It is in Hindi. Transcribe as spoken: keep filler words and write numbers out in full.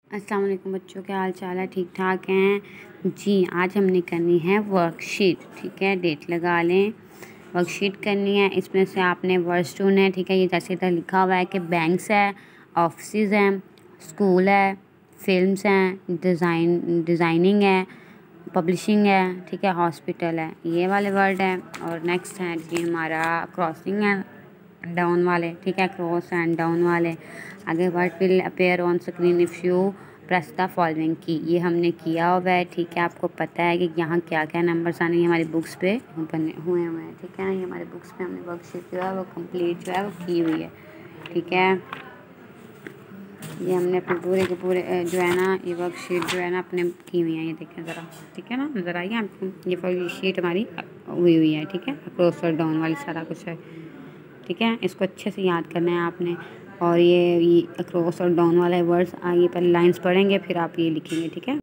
अस्सलाम वालेकुम बच्चों, क्या हाल चाल है? ठीक ठाक हैं जी। आज हमने करनी है वर्कशीट। ठीक है, डेट लगा लें। वर्कशीट करनी है, इसमें से आपने वर्ड्स चुने हैं। ठीक है, ये जैसे इधर लिखा हुआ है कि बैंक्स है, ऑफिस हैं, स्कूल है, फिल्म्स हैं, डिज़ाइन डिज़ाइनिंग है, पब्लिशिंग है, ठीक है, हॉस्पिटल है, ये वाले वर्ड हैं। और नेक्स्ट है जी हमारा क्रॉसिंग है, डाउन वाले, ठीक है, क्रॉस एंड डाउन वाले। आगे word will appear on screen if you press the following key, ये हमने किया हुआ है। ठीक है, आपको पता है कि यहाँ क्या क्या नंबर्स आने हमारी बुक्स पे बने हुए हुए हैं। ठीक है ना, ये हमारे बुक्स पे हमने वर्कशीट जो है वो कंप्लीट जो है वो की हुई है। ठीक है, ये हमने अपने पूरे के पूरे जो है ना ये वर्कशीट जो है ना अपने की हुई है। ये देखें ज़रा, ठीक है ना, नज़र आई है आपको? ये वर्कशीट हमारी हुई हुई है। ठीक है, अक्रॉस और डाउन वाली सारा कुछ है। ठीक है, इसको अच्छे से याद करना है आपने। और ये ये अक्रॉस और डाउन वाले वर्ड्स आइए पहले लाइंस पढ़ेंगे, फिर आप ये लिखेंगे। ठीक है।